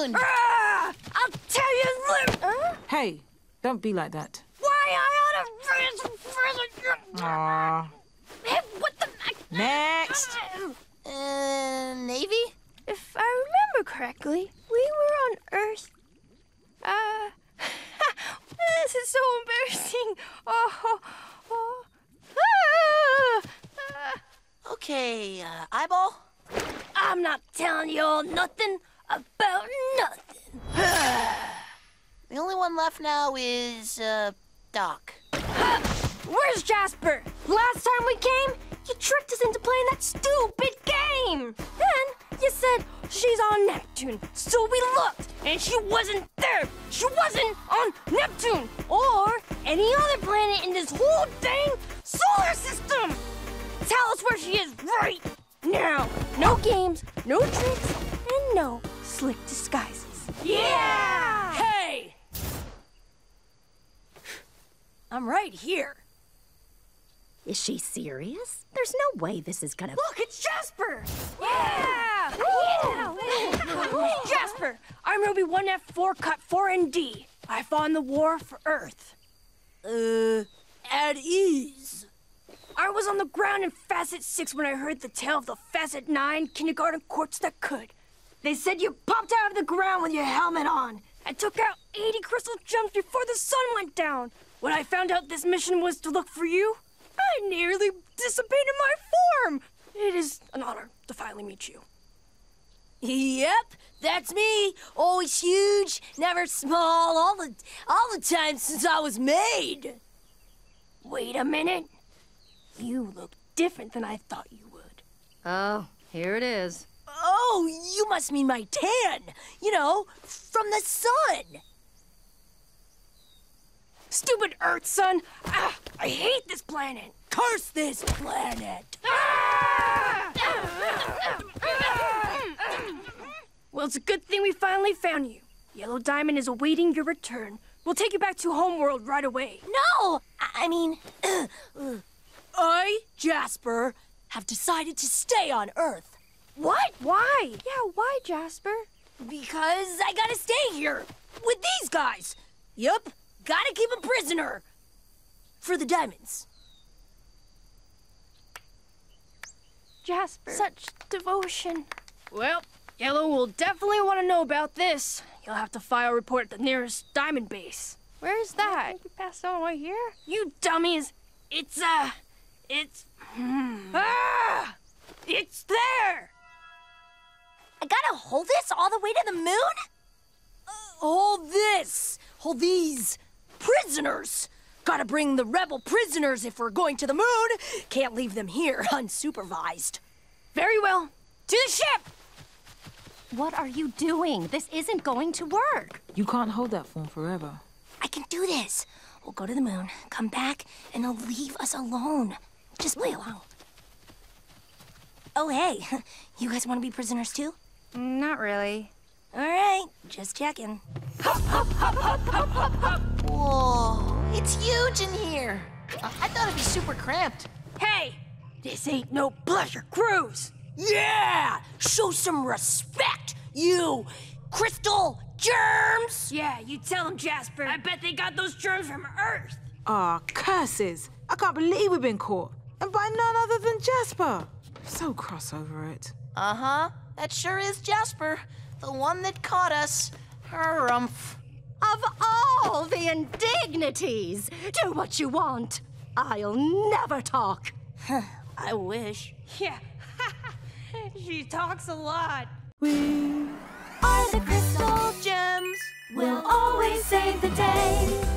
moon! I'll tell you later! Hey, don't be like that. Why I ought to... Aww. Hey, what the... Next! Navy? If I remember correctly, we were on Earth. This is so embarrassing. Okay, eyeball? I'm not telling you all nothing about nothing. The only one left now is, Doc. Where's Jasper? Last time we came, you tricked us into playing that stupid game. Then you said she's on Neptune. So we looked, and she wasn't there. She wasn't on Neptune or any other planet in this whole dang solar system. Tell us where she is right now. No games, no tricks, and no slick disguises. Yeah! Hey! I'm right here. Is she serious? There's no way this is gonna... Look, it's Jasper! Yeah! Jasper, I'm Ruby 1F4 Cut 4ND. I fought in the war for Earth. At ease. I was on the ground in Facet 6 when I heard the tale of the Facet 9 kindergarten courts that could. They said you popped out of the ground with your helmet on and took out 80 crystal gems before the sun went down. When I found out this mission was to look for you, I nearly dissipated my form. It is an honor to finally meet you. Yep, that's me. Always huge, never small, all the time since I was made. Wait a minute. You look different than I thought you would. Oh, here it is. Oh, you must mean my tan. You know, from the sun. Stupid Earth, son. I hate this planet. Curse this planet. Well, it's a good thing we finally found you. Yellow Diamond is awaiting your return. We'll take you back to Homeworld right away. No, I mean, I, Jasper, have decided to stay on Earth. What? Why? Yeah, why, Jasper? Because I gotta stay here with these guys. Yup, gotta keep them prisoner. For the diamonds. Jasper. Such devotion. Well, Yellow will definitely want to know about this. You'll have to file a report at the nearest diamond base. Where's that? You passed on right here? You dummies. It's there! I gotta hold this all the way to the moon? Hold this! Hold these prisoners! Gotta bring the rebel prisoners if we're going to the moon. Can't leave them here unsupervised. Very well. To the ship! What are you doing? This isn't going to work. You can't hold that form forever. I can do this. We'll go to the moon, come back, and they'll leave us alone. Just play along. Oh, hey. You guys want to be prisoners too? Not really. All right, just checking. Whoa, it's huge in here. I thought it'd be super cramped. Hey, this ain't no pleasure cruise. Yeah, show some respect, you crystal germs. Yeah, you tell them, Jasper. I bet they got those germs from Earth. Ah, curses! I can't believe we've been caught. And by none other than Jasper. So cross over it. Uh-huh. That sure is Jasper. The one that caught us. Harumph. Of all the indignities, do what you want. I'll never talk. I wish. Yeah, she talks a lot. We are the crystal gems. We'll always save the day.